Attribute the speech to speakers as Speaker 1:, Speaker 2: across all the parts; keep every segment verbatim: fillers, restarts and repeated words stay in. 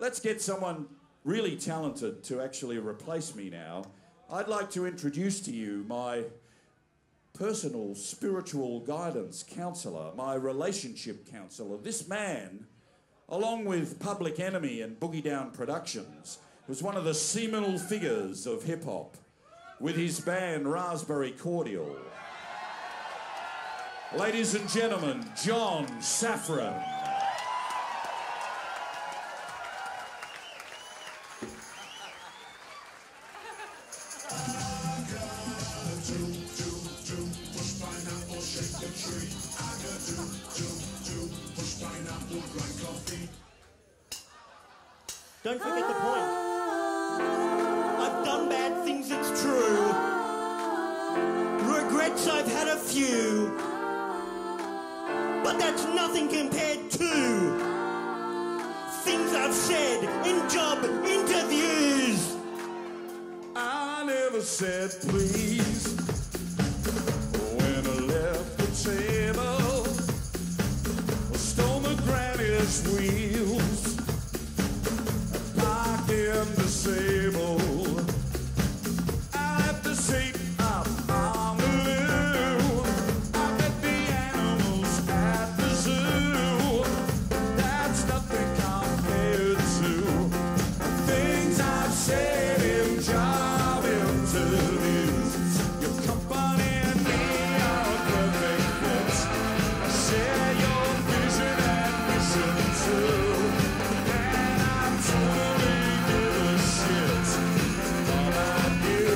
Speaker 1: let's get someone really talented to actually replace me now. I'd like to introduce to you my personal spiritual guidance counsellor, my relationship counsellor. This man, along with Public Enemy and Boogie Down Productions, was one of the seminal figures of hip-hop with his band Raspberry Cordial. Ladies and gentlemen, John Safran.
Speaker 2: Don't forget the point. I've done bad things, it's true. Regrets, I've had a few. But that's nothing compared to things I've said in job interviews.
Speaker 1: I never said please when I left the table, stole my granny's wheels, parked in disabled. I left the seat up on the loo. I met the animals at the zoo. That's nothing compared to things I've said in job interviews. Your company and me are perfect fits. I share your vision and mission too. And I totally give a shit about you.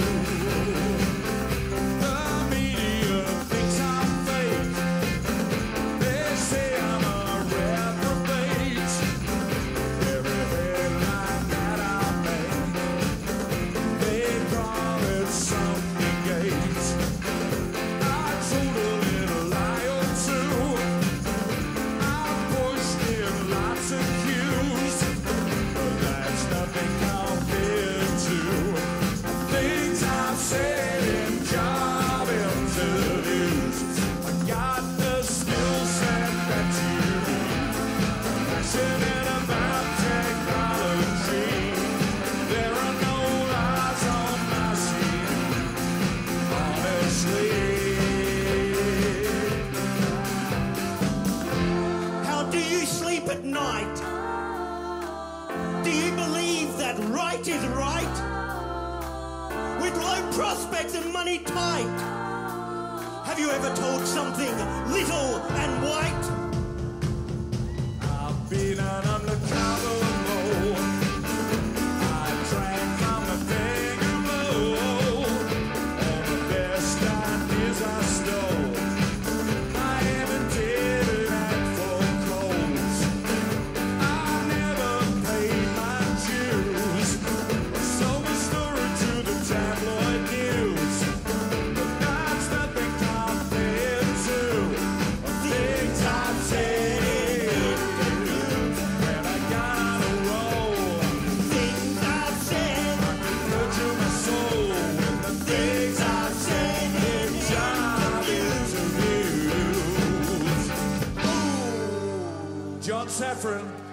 Speaker 1: The media thinks I'm fake. They say I'm a reprobate. Every headline that I make, they call it something gate. I totally lie or two. I pushed in lots of cues, but that's nothing compared to things I've said in job interviews. I got the skill set that you need. Passionate about technology. There are no lies on my C D, honestly.
Speaker 2: How do you sleep at night? Do you believe that right is right? With low prospects and money tight? Have you ever told something little and white?
Speaker 1: I've been an undercover low. I drank from the thing of low. All the best ideas I stole. I imitated and foreclosed. I never paid my dues. Sold my story to the tabloid news. But that's nothing compared to things I've said in interviews. When I got on a roll,
Speaker 2: Things I've said,
Speaker 1: I could nurture my soul with the things I've said in job interviews. John Safran.